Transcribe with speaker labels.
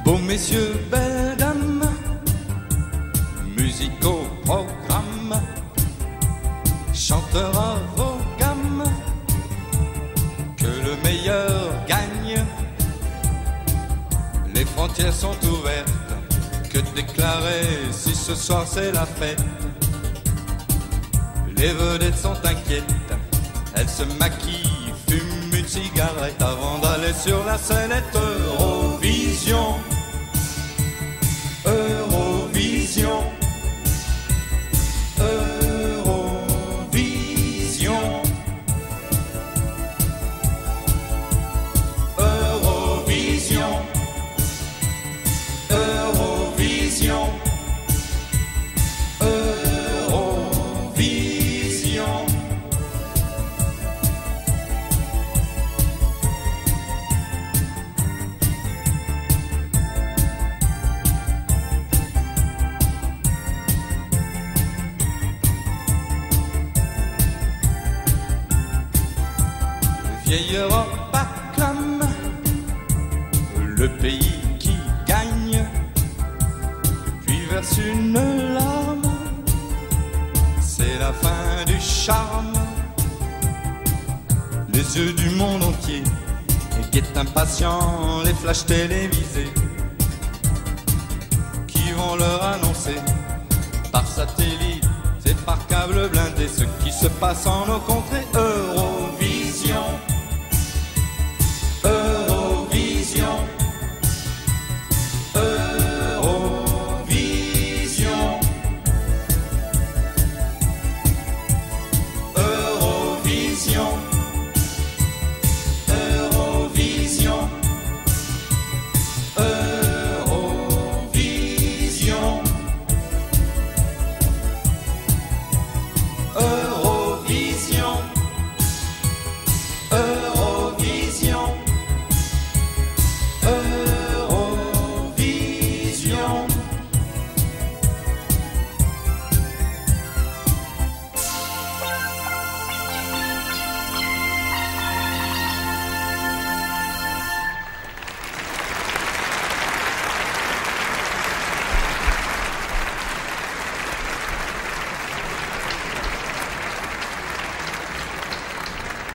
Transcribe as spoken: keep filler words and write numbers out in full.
Speaker 1: Beaux messieurs, belles dames, musique au programme, chanteurs à vos gammes, que le meilleur gagne. Les frontières sont ouvertes, que déclarer si ce soir c'est la fête. Les vedettes sont inquiètes, elles se maquillent, fument une cigarette avant d'aller sur la scénette. Eurovision, Eurovision, Eurovision, Eurovision, Eurovision, Eurovision. Vieille Europe acclame le pays qui gagne, puis verse une larme, c'est la fin du charme. Les yeux du monde entier guettent impatients les flashs télévisés qui vont leur annoncer par satellite et par câble blindé ce qui se passe en nos contrées.